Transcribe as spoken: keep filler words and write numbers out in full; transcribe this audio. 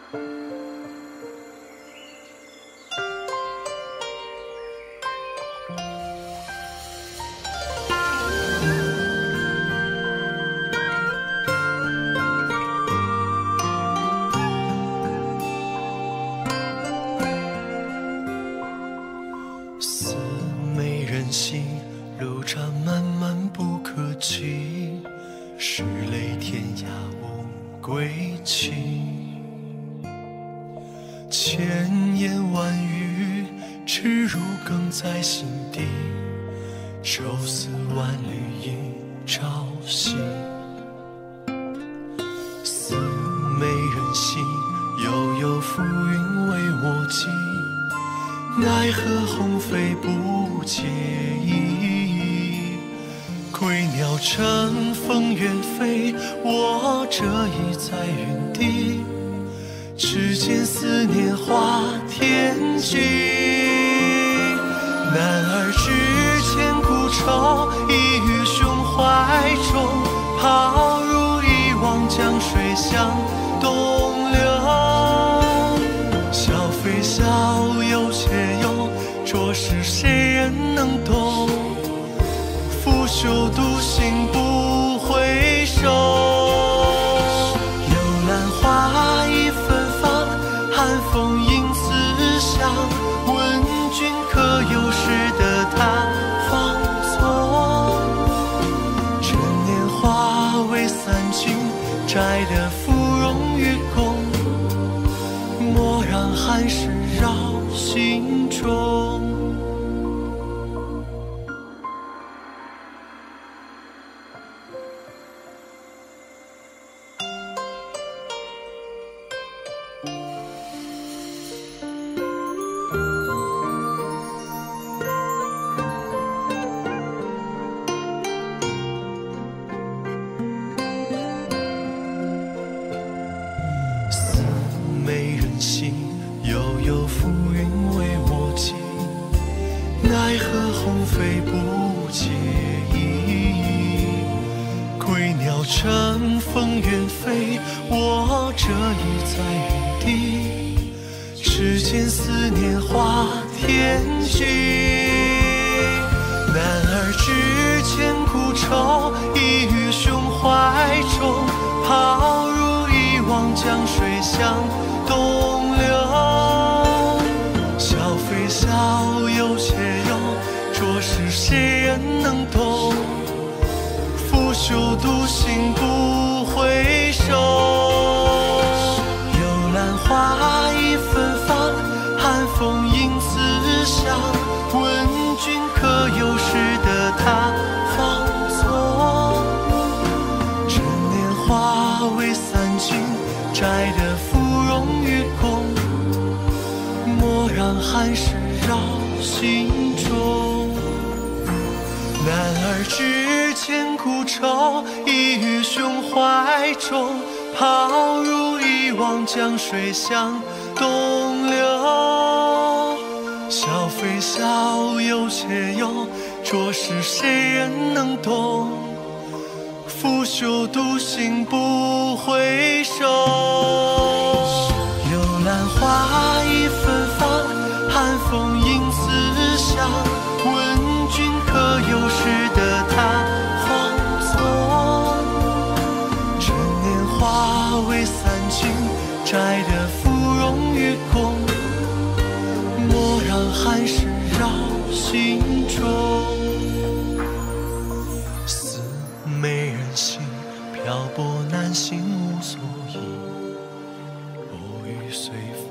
似美人心，路长漫漫不可及，是泪天涯无归期。千言万语，只如鲠在心底，愁思万缕一朝夕。似美人心，悠悠浮云为我寄，奈何鸿飞不介意。归鸟乘风远飞，我这已在云底，只见思念化天际。男儿知千古愁，已于胸怀中，抛入一汪江水向东流。笑非笑，忧且忧，着实谁人能懂？拂袖独行不回首，幽兰花已芬芳，寒风迎思乡。问君可有识得他芳踪？趁年华为散尽，摘得芙蓉与共，莫让寒事扰心中。似美人心，悠悠浮云为我寄，奈何鸿飞不介意。归鸟乘风远飞，我这已在云底，只见思念化天际。男儿知千古愁，已于胸怀中，抛入一汪江水向东流。笑非笑，忧且忧，着实谁人能懂？拂袖独行不回首，幽兰花已芬芳，寒风迎思乡。问君可有识得他芳踪？趁年华未散尽，摘得芙蓉与共，莫让寒事扰心中。男儿知千古愁，已于胸怀中，抛入一汪江水向东流。笑非笑，忧且忧，着实谁人能懂？拂袖独行不回首，幽兰花已芬芳，寒风迎思乡。问君可有识得他芳踪？趁年华未散尽，摘得芙蓉与共，莫让寒事扰心中。似美人心，漂泊难行无所依，不语随风。